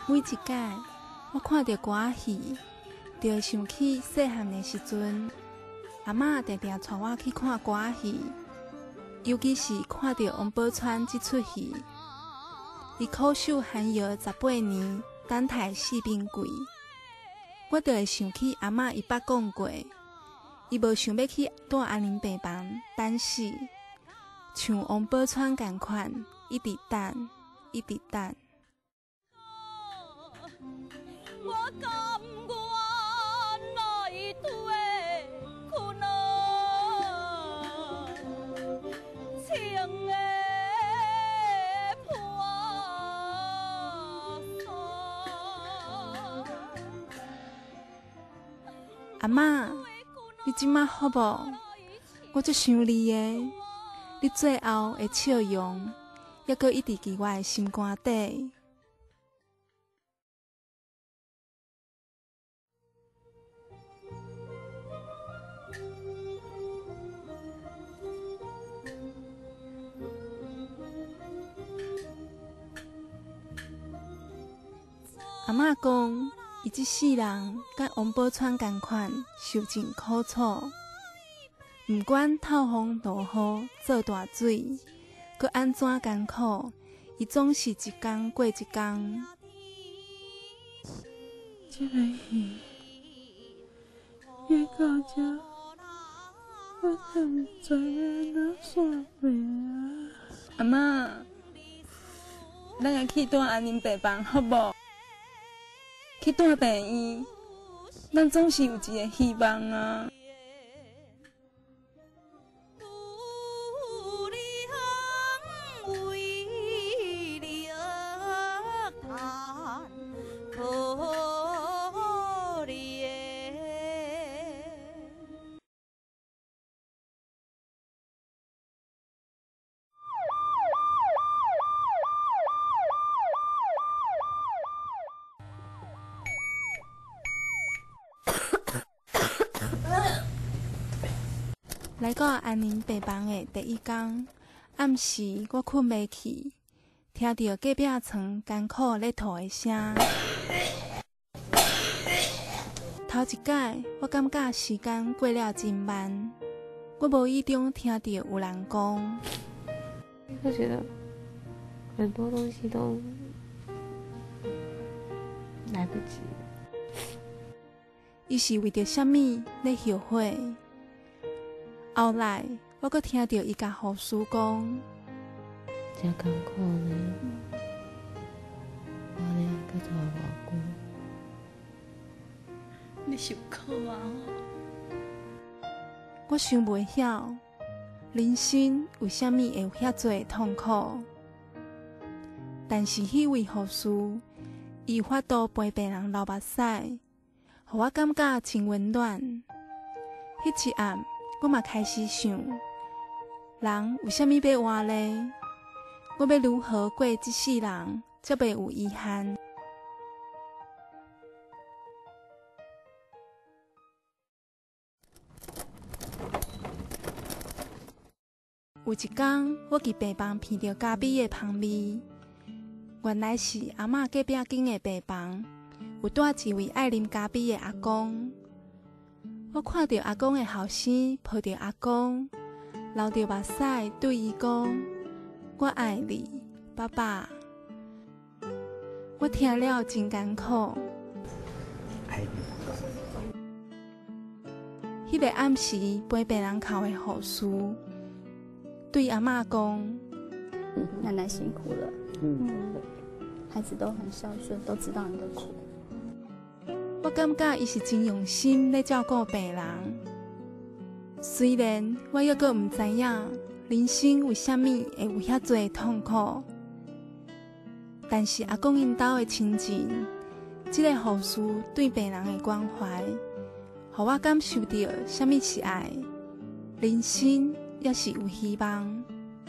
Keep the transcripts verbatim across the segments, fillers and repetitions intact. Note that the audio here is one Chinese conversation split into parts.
每一届我看到歌仔戏，就会想起细汉的时阵，阿嬷定定带我去看歌仔戏，尤其是看到王宝钏这出戏，伊苦守寒窑十八年，等待四面柜，我就会想起阿嬷伊捌讲过，伊无想要去住安宁病房等死，像王宝钏同款，一直等，一直等。我甘愿来对困难，情的破伞。阿嬷，你即马好无？我足想你的，你最后的笑容，还阁一直伫我的心肝底。阿嬷讲，伊这世人甲王宝钏同款，受尽苦楚。毋管透风落雨做大水，佮安怎艰苦，伊总是一天过一天。 这个戏演到这，我也毋知要安怎煞命啊！ 阿嬷，咱来去住安宁病房好无？去住病院，咱总是有一个希望啊！来到安宁病房的第一天，暗时我困袂去，听到隔壁床艰苦咧吐的声。头一摆，我感觉时间过了真慢，我无意中听到有人讲， 我觉得很多东西都来不及了。 伊是为着什么咧后悔？后来，我阁听到伊甲护士讲， 真艰苦呢，我咧要做偌久？ 你受苦啊！ 我想袂晓，人生为什么会有遐多痛苦？但是迄位护士，伊有法度陪病人流目屎，互我感觉真温暖。迄一暗，我嘛开始想，人为什么要活呢？我要如何过这世人，才袂有遗憾？有一天，我伫病房闻到咖啡的香味，原来是阿嬷隔壁间的病房有住一位爱啉咖啡的阿公。我看到阿公的后生抱着阿公，流着目屎，对伊讲：“我爱你，爸爸。”我听了真艰苦。 爱你。 迄个暗时陪病人哭的护士，对阿嬷讲：“ 嗯，奶奶辛苦了。 嗯， 孩子都很孝顺，都知道你的苦。” 我感觉伊是真用心咧照顾病人。虽然我还阁毋知影人生为什么会有遐多痛苦，但是阿公因兜的亲情，这个护士对病人的关怀，互我感受到什么是爱，人生也是有希望。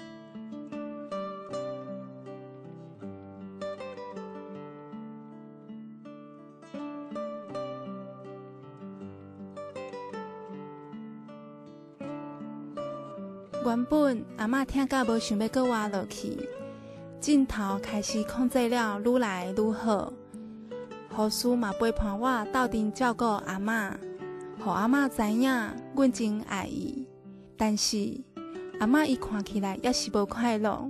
原本阿嬷听到无想要搁活落去，镜头开始控制了愈来愈好， 护士嘛陪伴我斗阵照顾阿嬷，互阿嬷知影阮真爱伊。但是阿嬷伊看起来也是无快乐。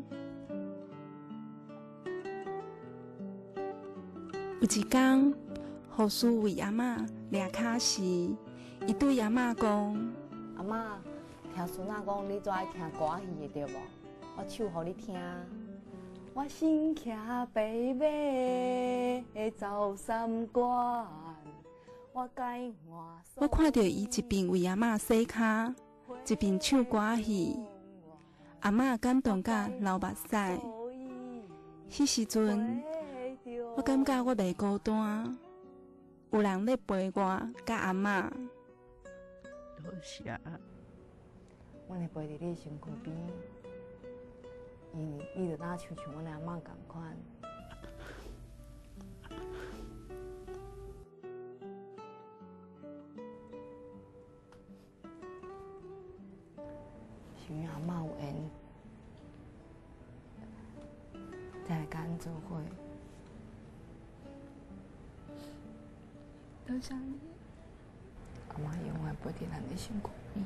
有一天，护士为阿嬷掠骹时，伊对阿嬷讲：“ 阿嬷，听孙仔讲你最爱听歌戏的对无？我唱互你听。我身骑白马走三关，我改换。” 我看到伊一边为阿嬷洗骹，一边唱歌戏，阿嬷感动甲流目屎。迄时阵，我感觉我袂孤单，有人咧陪我甲阿嬷。 多谢。 阮会陪伫你身躯边，伊伊就当像像阮阿嬷共款。是因阿嬷有缘，才来甲咱做伙。 多谢你， 阿嬷永远陪伫咱的身躯边。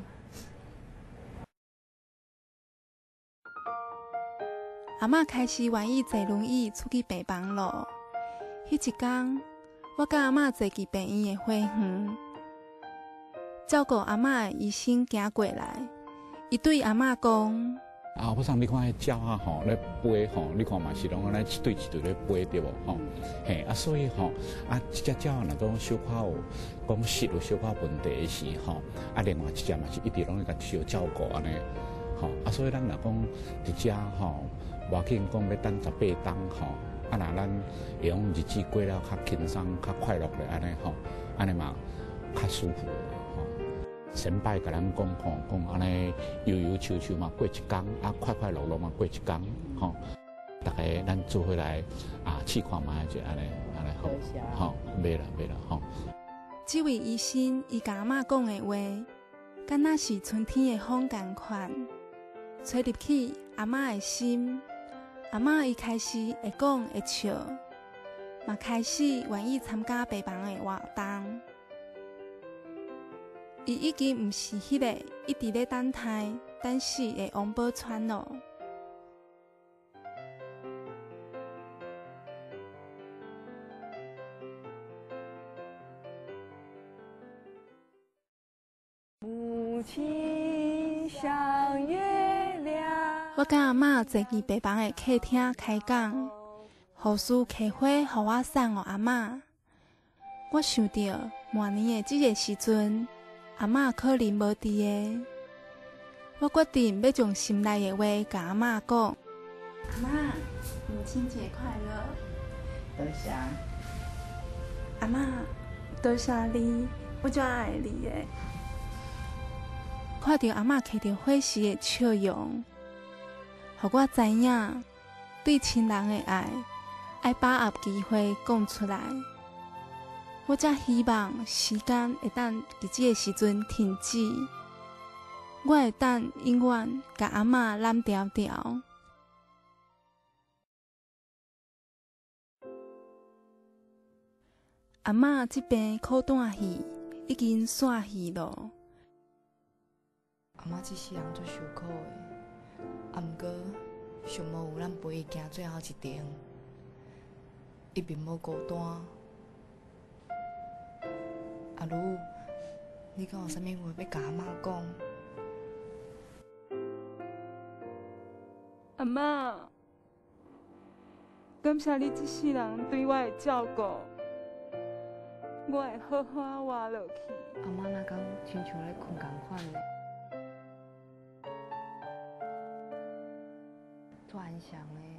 阿嬷开始愿意坐轮椅出去病房咯。迄一天，我甲阿嬷坐去病院的花园，照顾阿嬷的医生行过来，伊对阿嬷讲：“ 啊，我上你看迄鸟啊吼，咧飞吼，你看嘛是拢安尼一对一对咧飞对无吼？嘿啊，所以吼啊，一只鸟若讲小可有讲食有小可问题的时吼，啊，另外一只嘛是一直拢咧甲需要照顾安尼，吼啊，所以咱若讲伫遮吼。无要紧，讲要等十八天吼，啊，若咱会用日子过了较轻松、较快乐咧，安尼吼，安尼嘛较舒服吼。先摆甲咱讲吼，讲安尼悠悠悄悄嘛过一天，啊，快快乐乐嘛过一天吼。大家咱做伙来啊，试看卖者安尼，安尼好，好，袂啦袂啦吼。 这位医生伊甲阿嬷讲的话，敢若是春天的风共款，吹入去阿嬷的心。阿嬷伊开始会讲会笑，嘛开始愿意参加病房的活动。伊已经毋是迄个一直咧等待等死的王宝钏咯。 母亲像月亮。 我甲阿嬷坐去病房的客厅开讲，护士摕花互我送互阿嬷。我想到明年的即个时阵，阿嬷可能无伫个，我决定要将心内的话甲阿嬷讲。阿嬷，母亲节快乐！ 多谢。 阿嬷，多谢你，我最爱你的。看到阿嬷摕着火时的笑容，互我知影对亲人的爱，爱把握机会讲出来。我才希望时间会当伫即个时阵停止，我会当永远甲阿嬷揽条条。阿嬷即边苦胆戏已经煞戏咯。 阿嬷这世人足受苦的，啊，毋过上无有咱陪伊行最后一程，伊并无孤单。阿如，你敢有啥物话要甲阿嬷讲？ 阿嬷，感谢你一世人对我的照顾，我会好好活落去。 阿嬷那讲亲像咧困共款呢，足安详咧。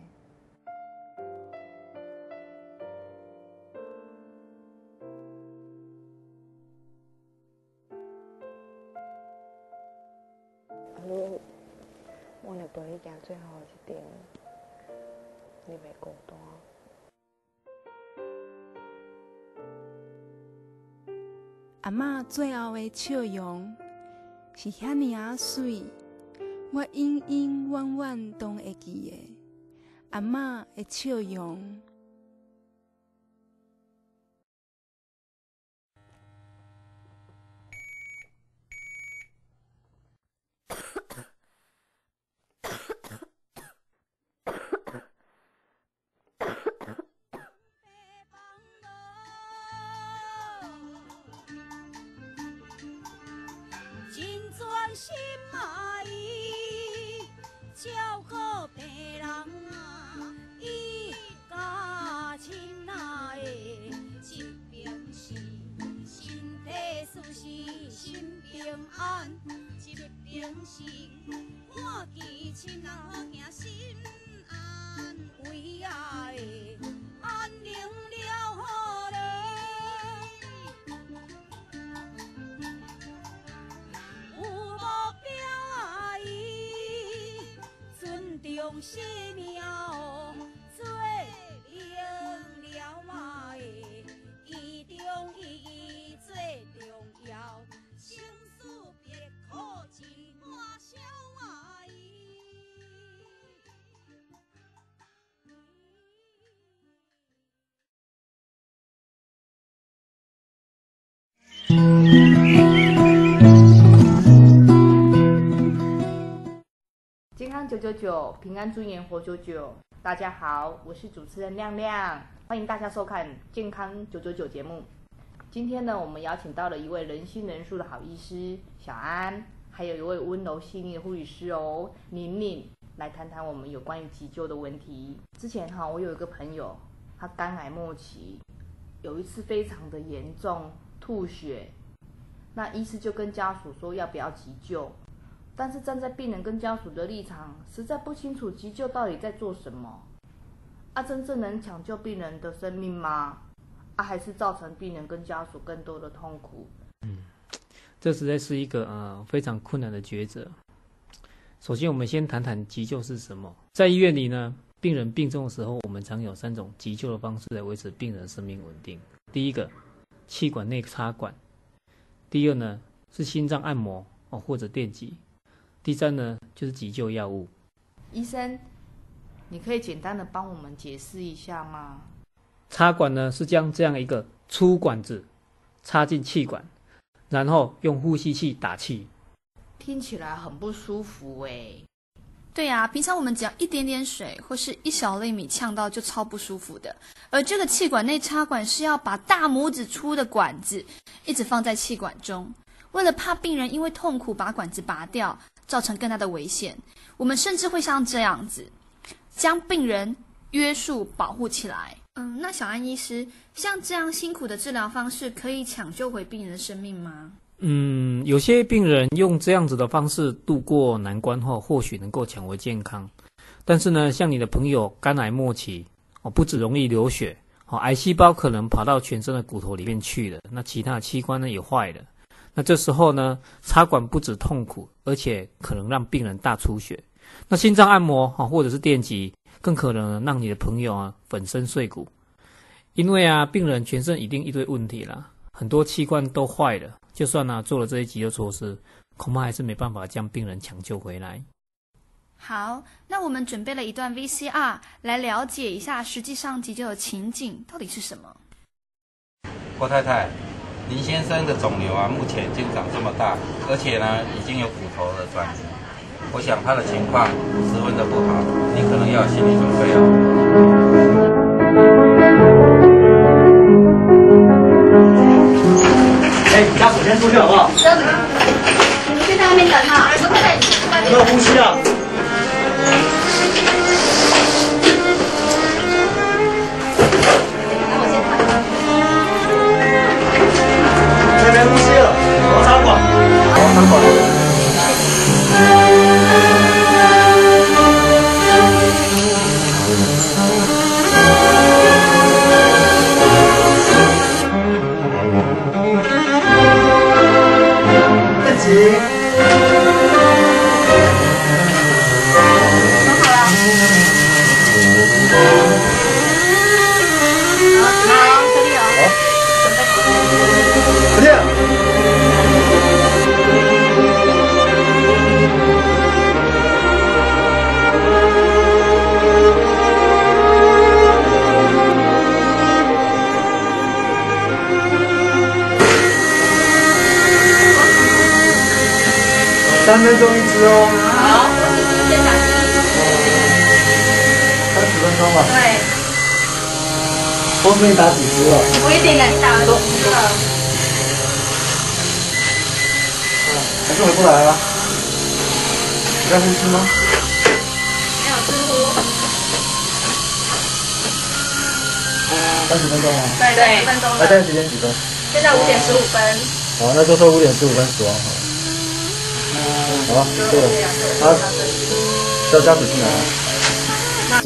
阿如，我会陪你行最后一程，你袂孤单。 阿嬷最后的笑容是遐尔啊水，我永永远远都会记的。阿嬷的笑容。 心啊伊照顾病人啊，伊家亲啊的疾病是身体舒适心平安，疾病是看见亲人好行心安慰啊的安宁了好嘞。有目标啊伊尊重生命哦，做赢了嘛的伊中意义最重要，生死别可一半消啊伊。 健康九九九，平安尊严活久久。大家好，我是主持人亮亮，欢迎大家收看健康九九九节目。今天呢，我们邀请到了一位人心仁术的好医师小安，还有一位温柔细腻的护理师哦，宁宁，来谈谈我们有关于急救的问题。之前哈，我有一个朋友，他肝癌末期，有一次非常的严重，吐血，那医师就跟家属说要不要急救。但是站在病人跟家属的立场，实在不清楚急救到底在做什么啊？真正能抢救病人的生命吗？啊，还是造成病人跟家属更多的痛苦？ 嗯，这实在是一个呃非常困难的抉择。首先，我们先谈谈急救是什么。在医院里呢，病人病重的时候，我们常有三种急救的方式来维持病人生命稳定。第一个，气管内插管；第二呢，是心脏按摩哦或者电击。第三呢，就是急救药物。 医生，你可以简单的帮我们解释一下吗？ 插管呢，是将这样一个粗管子插进气管，然后用呼吸器打气。 听起来很不舒服哎。 对啊，平常我们只要一点点水或是一小粒米呛到就超不舒服的，而这个气管内插管是要把大拇指粗的管子一直放在气管中，为了怕病人因为痛苦把管子拔掉，造成更大的危险，我们甚至会像这样子将病人约束保护起来。嗯，那小安医师，像这样辛苦的治疗方式可以抢救回病人的生命吗？ 嗯，有些病人用这样子的方式度过难关后，或许能够抢回健康。但是呢，像你的朋友肝癌末期，哦，不只容易流血，哦，癌细胞可能跑到全身的骨头里面去了，那其他的器官呢也坏了。那这时候呢，插管不止痛苦，而且可能让病人大出血。那心脏按摩啊，或者是电击，更可能让你的朋友啊粉身碎骨。因为啊，病人全身一定一堆问题啦，很多器官都坏了，就算啊做了这些急救措施，恐怕还是没办法将病人抢救回来。 好，那我们准备了一段 V C R 来了解一下实际上急救的情景到底是什么。 郭太太，林先生的肿瘤啊，目前已经长这么大，而且呢，已经有骨头的转移。我想他的情况十分的不好，你可能要有心理准备哦。 哎，你家首先出去好不好？ 行，你们先在外面等哈，我在这里。 没有呼吸啊！这边呼吸了，我要插管，我要插管。电击。三分钟一支哦。 好，我是先打第一支。 三十分钟吧。 对。 后面打几支了？ 不一定啊，你打了多支了。 还是回不来了。 在呼吸吗？ 没有似乎。 三十分钟吗？ 对对，十分钟那现在时间几分？ 现在五点十五分。 好，那就说五点十五分死亡好了。好了，对了，好，叫家属进来了。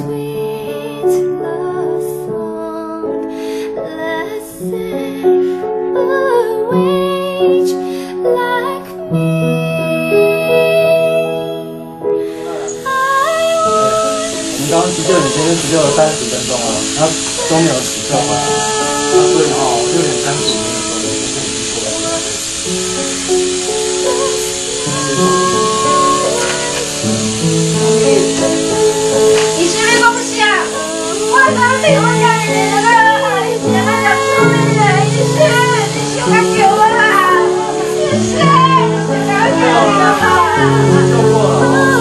刚刚急救你先生急救了三十分钟了，他都没有死掉回来，那所以哦六点三十五分的时候，你先生已经出来了。 你是没东西啊？我哪里我家人了？你现在要出门了，你是你修个酒啊？你是你修个酒啊？ 救过了。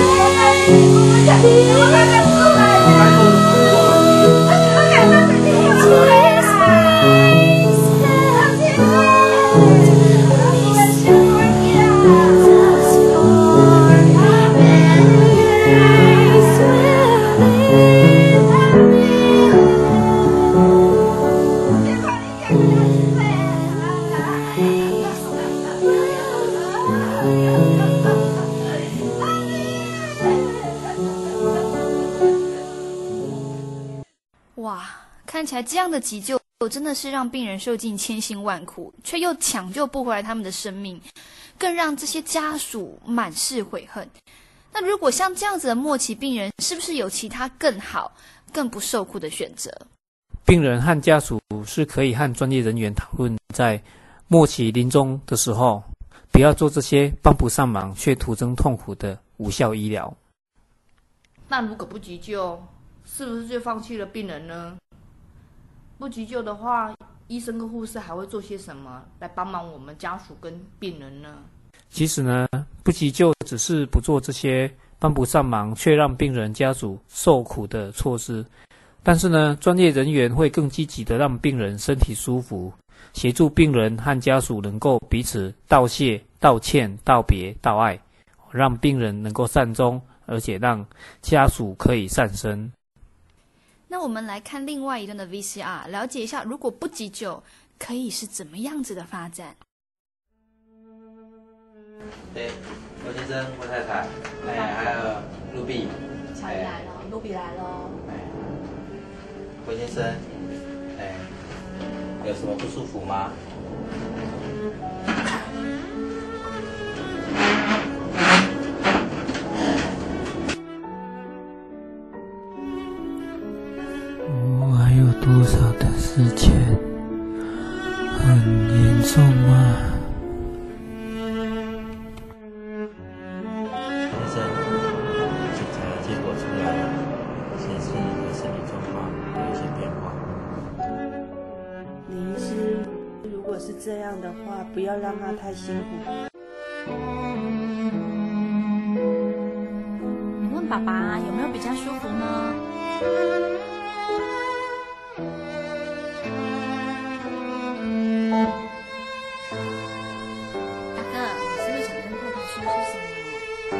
哇，看起来这样的急救真的是让病人受尽千辛万苦，却又抢救不回来他们的生命，更让这些家属满是悔恨。那如果像这样子的末期病人，是不是有其他更好、更不受苦的选择？ 病人和家属是可以和专业人员讨论，在末期临终的时候，不要做这些帮不上忙却徒增痛苦的无效医疗。 那如果不急救，是不是就放弃了病人呢？不急救的话，医生跟护士还会做些什么来帮忙我们家属跟病人呢？ 其实呢，不急救只是不做这些帮不上忙却让病人家属受苦的措施，但是呢，专业人员会更积极的让病人身体舒服，协助病人和家属能够彼此道谢、道歉、道别、道爱，让病人能够善终，而且让家属可以善生。 那我们来看另外一段的 V C R， 了解一下如果不急救可以是怎么样子的发展。 对，罗先生、郭太太，哎，还有卢比， 乔伊来了，卢比来了。 哎，郭先生，哎，有什么不舒服吗？ 我还有多少的时间？很严重吗？ 先生，检查结果出来了，显示你的身体状况有一些变化。 李医师，如果是这样的话，不要让他太辛苦。 你问爸爸有没有比较舒服呢？大哥，你是不是想跟太太说些什么？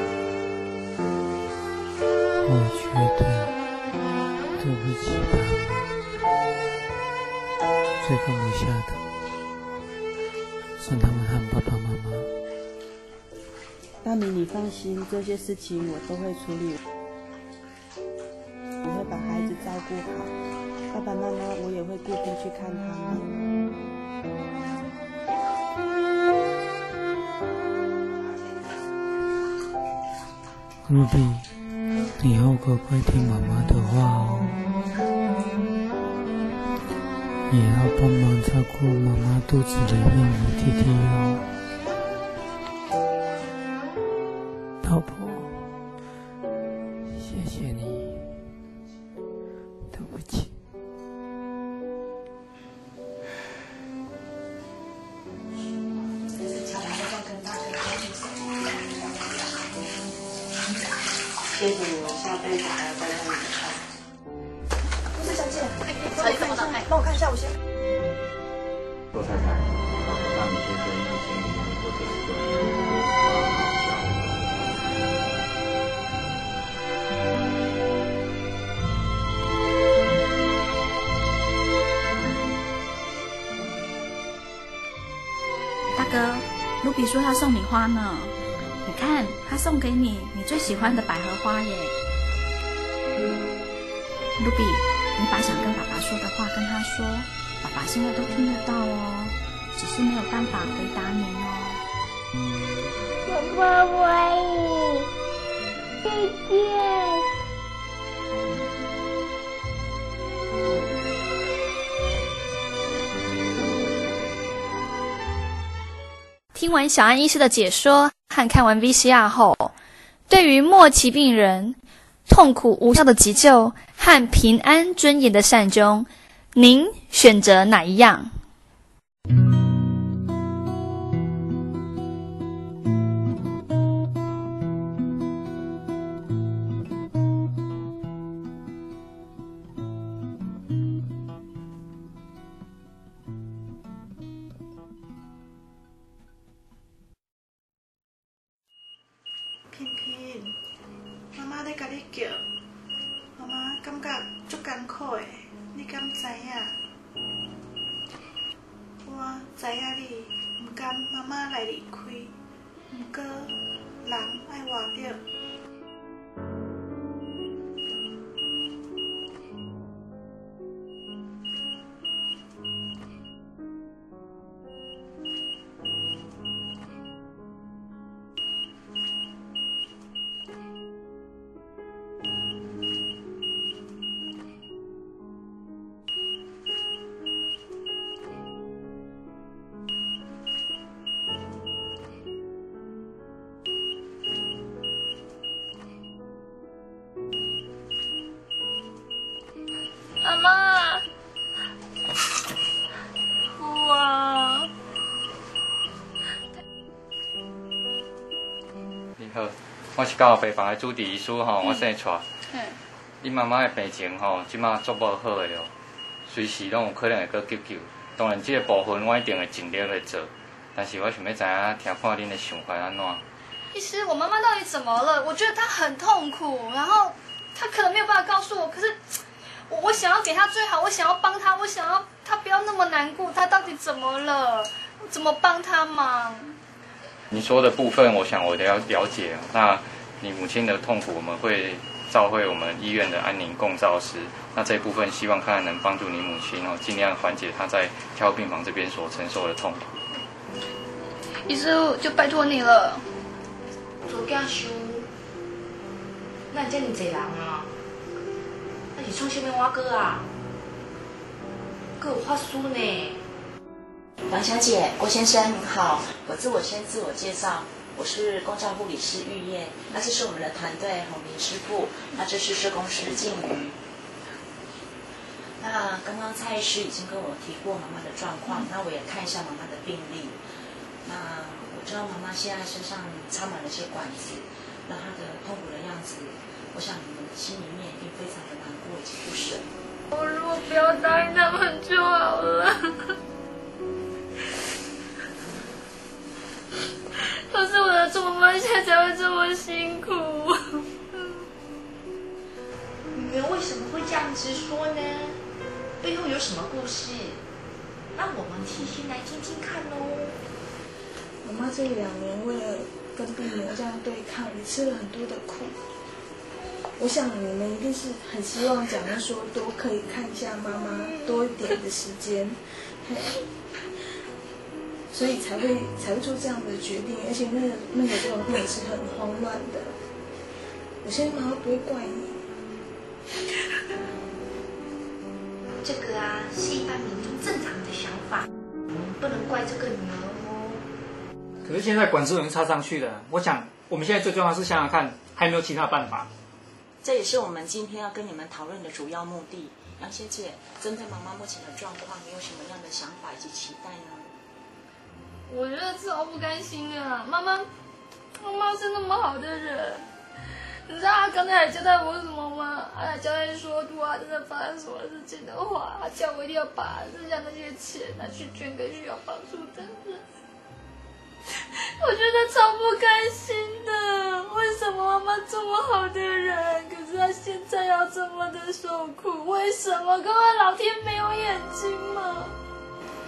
我觉得对不起他们，最放不下的是他们和爸爸妈妈。 大明，你放心，这些事情我都会处理，我会把孩子照顾好，爸爸妈妈我也会固定去看他们。 卢比，你要乖乖听妈妈的话哦，也要帮忙照顾妈妈肚子里面的弟弟哦。老婆，谢谢你，对不起。 谢谢你们，下辈子还要再让你们看。 护士小姐，哎，这么大，哎，帮我看一下，我先。 郭太太，让你先生用心里面做这个。 哥，卢比说他送你花呢，你看他送给你你最喜欢的百合花耶。卢比，你把想跟爸爸说的话跟他说，爸爸现在都听得到哦，只是没有办法回答您哦。 爸爸我爱你，再见。 听完小安医师的解说和看完 V C R 后，对于末期病人痛苦无效的急救和平安尊严的善终，您选择哪一样？ 萍萍，妈妈在甲你叫，妈妈感觉足艰苦的，你敢知影？我知影你不甘妈妈来离开，不过人爱活着。 妈妈，我啊， 你好，我是教病房的主治医师吼，我姓蔡。 嗯。 你妈妈的病情吼，即马足无好的哦，随时拢有可能会搁急救。当然，这个部分我一定会尽力来做，但是我想要知影听看恁的想法安怎。 医师，我妈妈到底怎么了？我觉得她很痛苦，然后她可能没有办法告诉我，可是我我想要给她最好，我想要帮她，我想要她不要那么难过。她到底怎么了？我怎么帮她忙？ 你说的部分，我想我了了解。那你母亲的痛苦，我们会召会我们医院的安宁共照师。那这一部分希望看看能帮助你母亲哦，尽量缓解她在加护病房这边所承受的痛苦。 医师，就拜托你了。 做囝收，哪这么多人啊？那是创什么碗糕啊？还有法师呢？ 王小姐、郭先生您好，我自我先自我介绍，我是公照护理师玉燕，那这是我们的团队洪林师傅，那这是社工师静瑜。那刚刚蔡医师已经跟我提过妈妈的状况，那我也看一下妈妈的病历。那我知道妈妈现在身上插满了些管子，那她的痛苦的样子，我想你们心里面一定非常的难过以及不舍。 我如果不要答应他们就好了。可是我的做妈妈现在才会这么辛苦。 女儿为什么会这样子说呢？背后有什么故事？让我们细心来听听看哦。 妈妈这两年为了跟病魔这样对抗，也吃了很多的苦。我想你们一定是很希望讲的说多可以看一下妈妈多一点的时间，所以才会才会做这样的决定，而且那个那个状况也是很慌乱的。我相信妈妈不会怪你。 这个啊，是一般民众正常的想法，我们不能怪这个女儿哦。 可是现在管制已经插上去了，我想我们现在最重要是想想看，还有没有其他办法。 这也是我们今天要跟你们讨论的主要目的。杨小姐，针对妈妈目前的状况，你有什么样的想法以及期待呢？ 我觉得超不甘心啊！妈妈，妈妈是那么好的人，你知道她刚才还交代我什么吗？她还交代说，如果她真的发生什么事情的话，她叫我一定要把剩下那些钱拿去捐给需要帮助的人。我觉得超不甘心的，为什么妈妈这么好的人，可是她现在要这么的受苦？为什么？各位老天没有眼睛吗？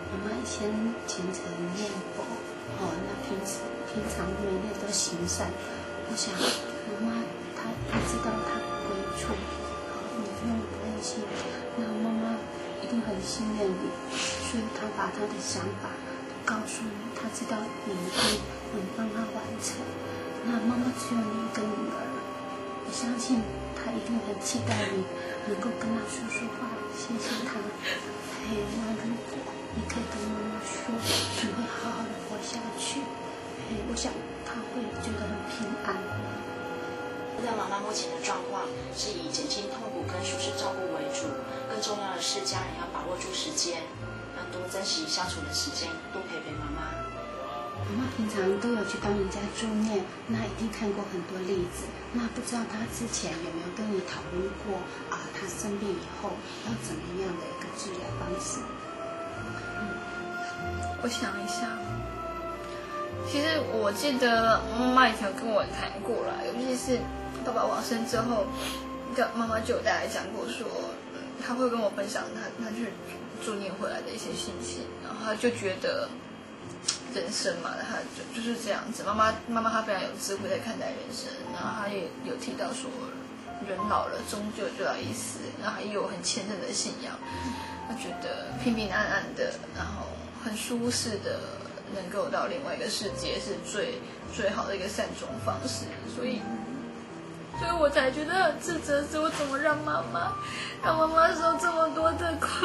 妈妈以前虔诚念佛，哦，那平时平常每天都行善。我想妈妈她她知道她归处，好，你不用担心。那妈妈一定很信任你，所以她把她的想法告诉你，她知道你一定能帮她完成。那妈妈只有你一个女儿，我相信她一定很期待你能够跟她说说话，谢谢她。嘿，那如果你可以跟妈妈说，你会好好的活下去。嘿，我想她会觉得很平安。 那妈妈目前的状况是以减轻痛苦跟舒适照顾为主，更重要的是家人要把握住时间，要多珍惜相处的时间，多陪陪妈妈。 妈妈平常都有去帮人家助念，那一定看过很多例子。那不知道她之前有没有跟你讨论过啊？她生病以后要怎么样的一个治疗方式？ 嗯，我想一下。其实我记得妈妈以前有跟我谈过了，尤其是爸爸往生之后，妈妈就有大概讲过说，嗯，她会跟我分享她她去助念回来的一些信息，然后她就觉得人生嘛，她就就是这样子。妈妈妈妈她非常有智慧在看待人生，然后她也有提到说，人老了终究就要一死，然后也有很虔诚的信仰，她觉得平平安安的，然后很舒适的。能够到另外一个世界是最最好的一个善终方式，所以，所以我才觉得很自责，是我怎么让妈妈，让妈妈受这么多的苦。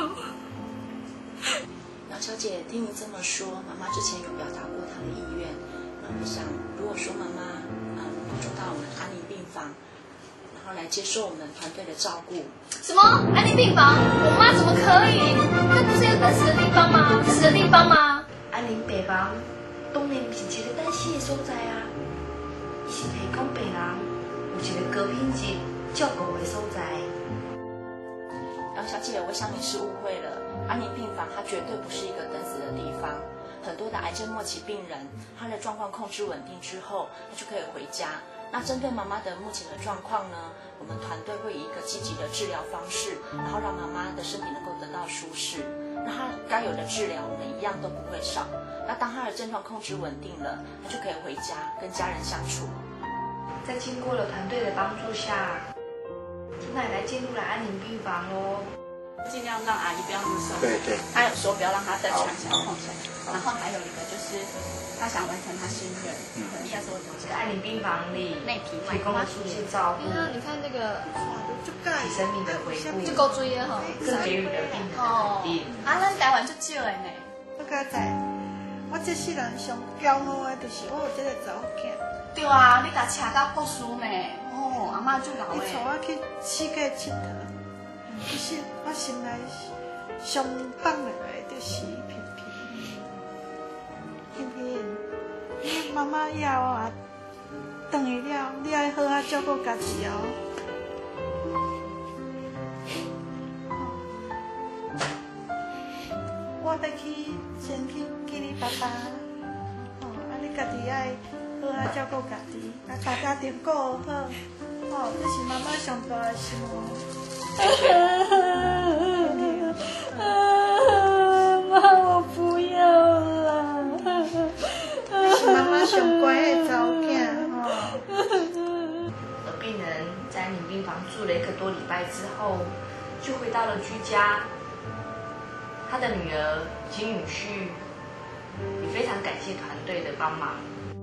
杨小姐，听你这么说，妈妈之前有表达过她的意愿。那我想，如果说妈妈嗯入住到我们安宁病房，然后来接受我们团队的照顾。 什么安宁病房？我妈怎么可以？那不是一个等死的地方吗？死的地方吗？ 安宁病房当然是一个等死的所在啊，伊是提供病人有一个高品质照顾的所在。 杨小姐，我想你是误会了，安宁病房它绝对不是一个等死的地方。很多的癌症末期病人，他的状况控制稳定之后，他就可以回家。那针对妈妈的目前的状况呢，我们团队会以一个积极的治疗方式，然后让妈妈的身体能够得到舒适。那他该有的治疗，我们一样都不会少。那当他的症状控制稳定了，他就可以回家跟家人相处。 在经过了团队的帮助下，奶奶进入了安宁病房喽。 尽量让阿姨不要那么受。 对对。 他有说不要让他再喘起来、痛起来。然后还有一个就是，他想完成他心愿，可能下次我这个安宁病房里内皮提供了舒适照顾。 你看那个， 以生命的回顾， 就够注意哈， 更给予了病人的肯定。 啊，咱台湾足少的呢。 我敢知，我这世人上骄傲的，就是我有这个查某囝。 对啊，你甲车到博士呢？哦，阿嬷足老诶。 伊带我去世界佚佗，其实我心内上放落来就是平平。平平，你妈妈以后啊，转去了，你爱好好照顾家己哦。我要去先去见你爸爸，哦，啊，你家己爱好好照顾家己，啊，把家庭顾好，哦，这是妈妈上大的心愿。妈，我不要了。 这是妈妈上乖的查某囝，哦。 而病人在安宁病房住了一个多礼拜之后，就回到了居家。他的女儿金允旭也非常感谢团队的帮忙。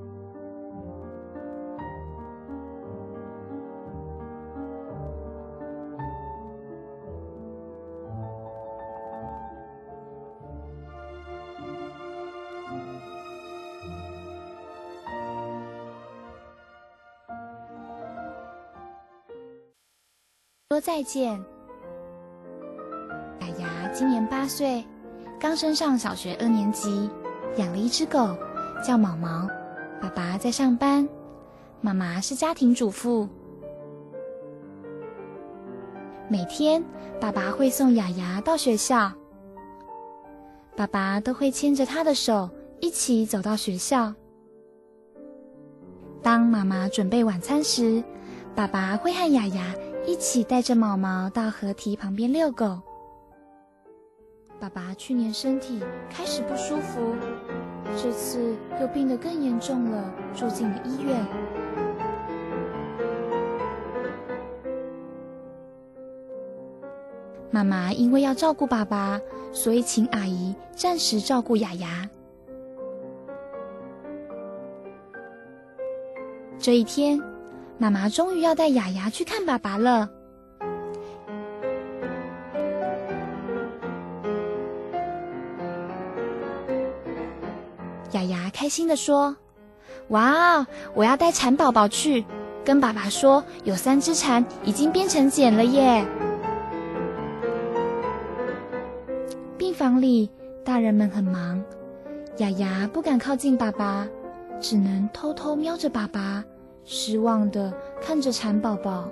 说再见。雅雅今年八岁，刚升上小学二年级，养了一只狗，叫毛毛。爸爸在上班，妈妈是家庭主妇。每天，爸爸会送雅雅到学校，爸爸都会牵着她的手一起走到学校。当妈妈准备晚餐时，爸爸会和雅雅一起带着毛毛到河堤旁边遛狗。 爸爸去年身体开始不舒服，这次又病得更严重了，住进了医院。妈妈因为要照顾爸爸，所以请阿姨暂时照顾雅雅。这一天，妈妈终于要带雅雅去看爸爸了。雅雅开心地说：哇，我要带蚕宝宝去，跟爸爸说有三只蚕已经变成茧了耶。病房里大人们很忙，雅雅不敢靠近爸爸，只能偷偷瞄着爸爸，失望地看着蚕宝宝。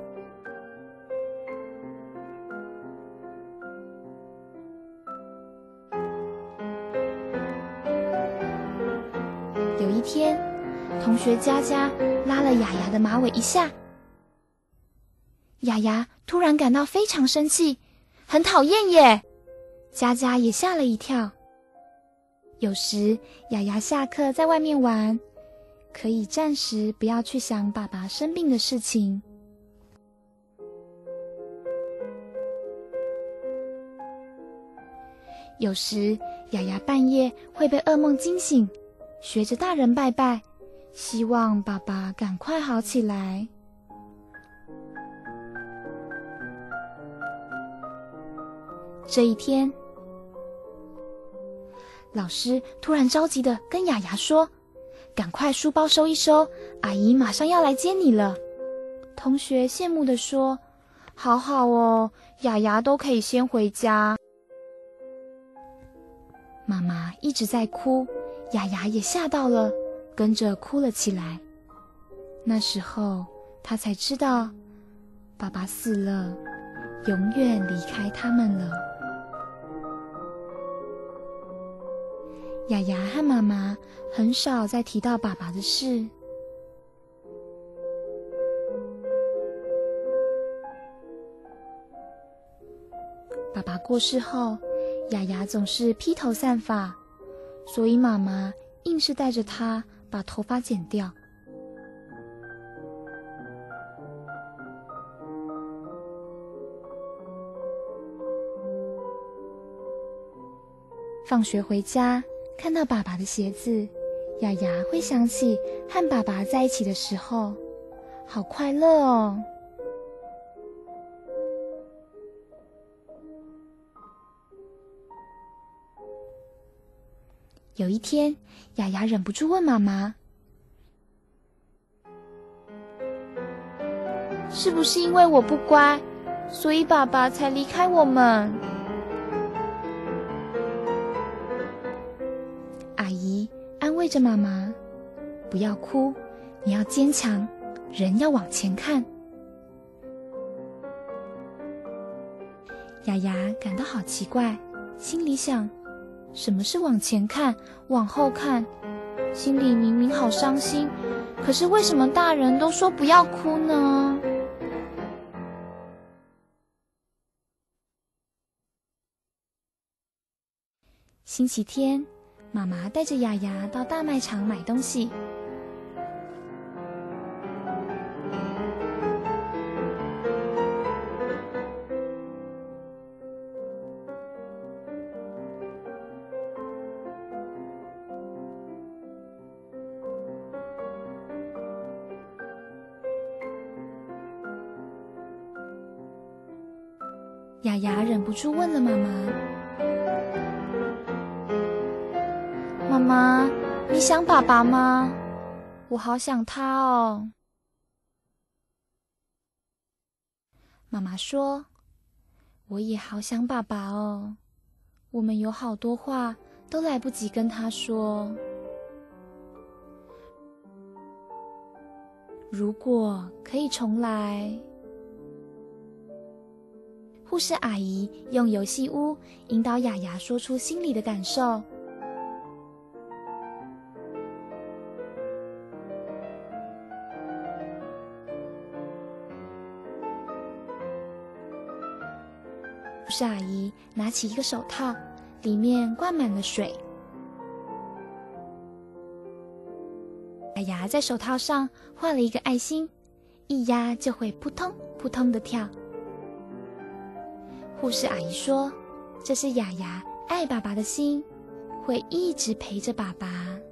有一天，同学佳佳拉了雅雅的马尾一下，雅雅突然感到非常生气，很讨厌耶。佳佳也吓了一跳。有时雅雅下课在外面玩，可以暂时不要去想爸爸生病的事情。有时雅雅半夜会被噩梦惊醒，学着大人拜拜，希望爸爸赶快好起来。这一天，老师突然着急地跟雅雅说：赶快书包收一收，阿姨马上要来接你了。同学羡慕地说：好好哦，雅雅都可以先回家。妈妈一直在哭，雅雅也吓到了，跟着哭了起来。那时候她才知道，爸爸死了，永远离开他们了。雅雅和妈妈很少再提到爸爸的事。爸爸过世后，雅雅总是披头散发，所以妈妈硬是带着她把头发剪掉。放学回家，看到爸爸的鞋子，雅雅会想起和爸爸在一起的时候，好快乐哦。有一天，雅雅忍不住问妈妈：是不是因为我不乖，所以爸爸才离开我们？阿姨安慰着妈妈：不要哭，你要坚强，人要往前看。雅雅感到好奇怪，心里想：什么是往前看，往后看？心里明明好伤心，可是为什么大人都说不要哭呢？星期天，妈妈带着雅雅到大卖场买东西。雅雅忍不住问了妈妈：妈妈，你想爸爸吗？我好想他哦。妈妈说：我也好想爸爸哦，我们有好多话都来不及跟他说。如果可以重来。护士阿姨用游戏屋引导雅雅说出心里的感受。护士阿姨拿起一个手套， 里面灌满了水。雅雅在手套上画了一个爱心，一压就会扑通扑通的跳。护士阿姨说，这是雅雅爱爸爸的心，会一直陪着爸爸。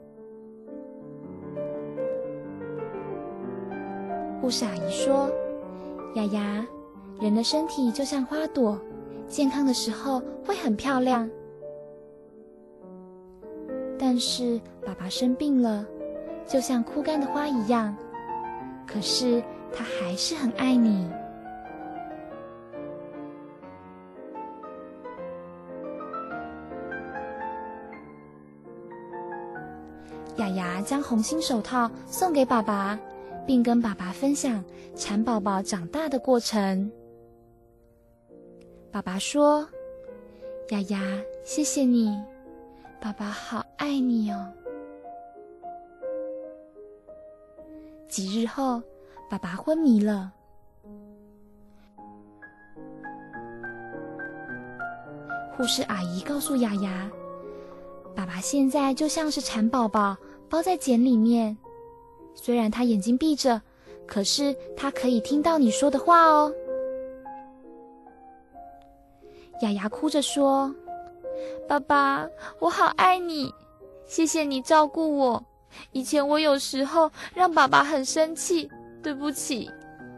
护士阿姨说，雅雅，人的身体就像花朵，健康的时候会很漂亮。但是爸爸生病了，就像枯干的花一样，可是他还是很爱你。雅雅将红心手套送给爸爸，并跟爸爸分享蚕宝宝长大的过程。爸爸说，雅雅，谢谢你，爸爸好爱你哦。几日后，爸爸昏迷了。护士阿姨告诉雅雅，爸爸现在就像是蚕宝宝，包在茧里面。虽然他眼睛闭着，可是他可以听到你说的话哦。雅雅哭着说，爸爸，我好爱你，谢谢你照顾我。以前我有时候让爸爸很生气，对不起。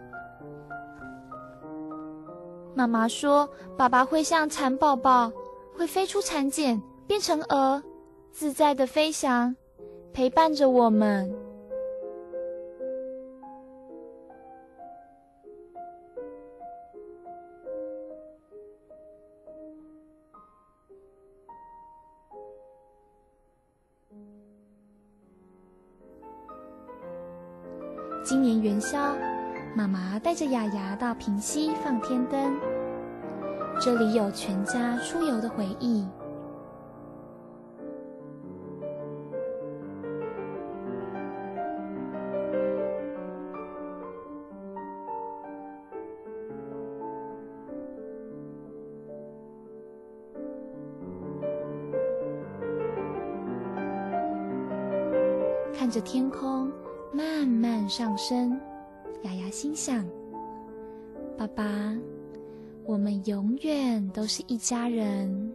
妈妈说，爸爸会像蚕宝宝，会飞出蚕茧，变成蛾，自在的飞翔，陪伴着我们。今年元宵，妈妈带着雅雅到平溪放天灯，这里有全家出游的回忆。看着天空慢慢上升，雅雅心想，爸爸，我们永远都是一家人。